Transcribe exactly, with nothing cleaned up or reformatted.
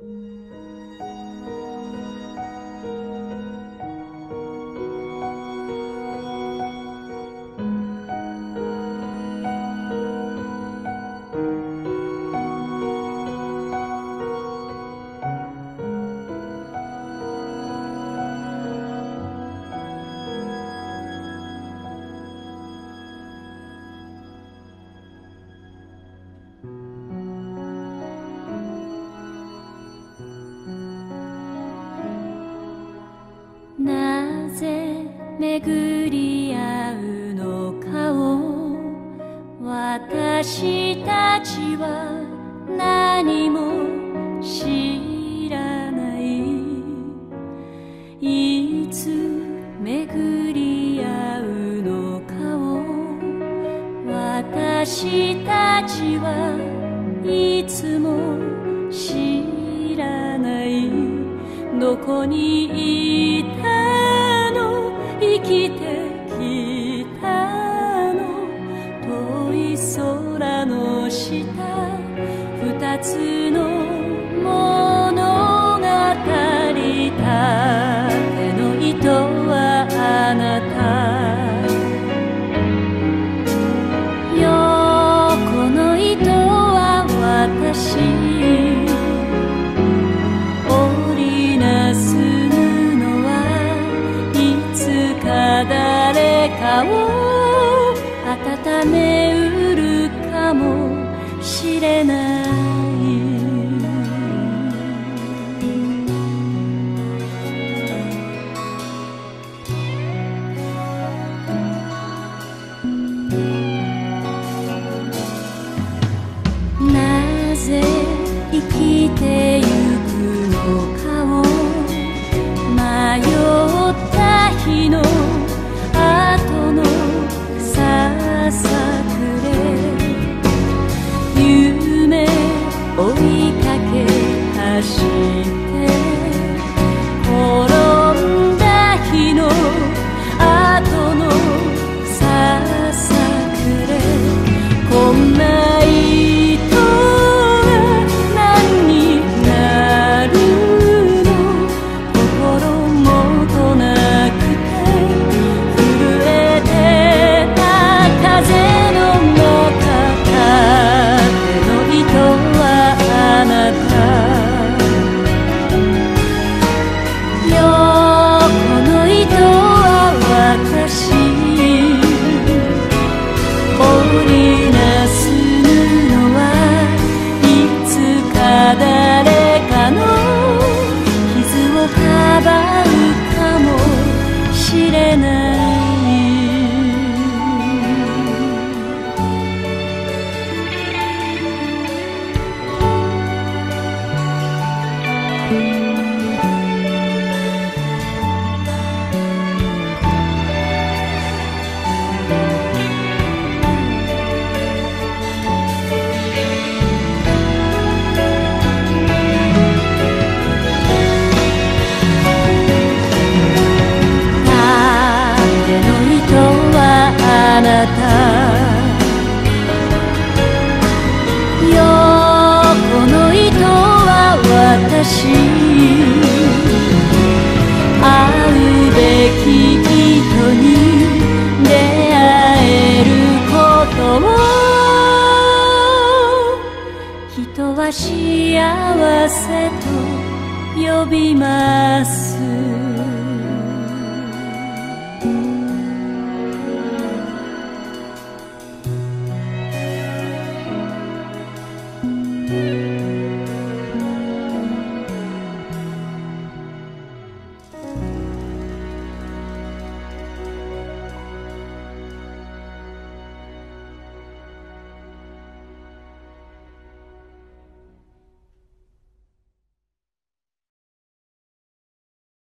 なぜ巡り合うのかを私たちは何も知らない。いつ巡り合うのかを私たちはいつも知らない。どこにいたの、生きてきたの、遠い空の下、二つの物語。縦の糸はあなた、横の糸は私。誰かを温めうるかもしれない。なぜ生きてゆくのかを迷った日の後のささくれ、夢追いかけ走って転んだ日の後のささくれ、こんな糸は何になるの、心もとなく風の中、縦の糸はあなた、横の糸は私。織りなす布はいつか誰かの傷をかばうかもしれない。あなた、横の糸は私。会うべき人に出会えることを、人は幸せと呼びます。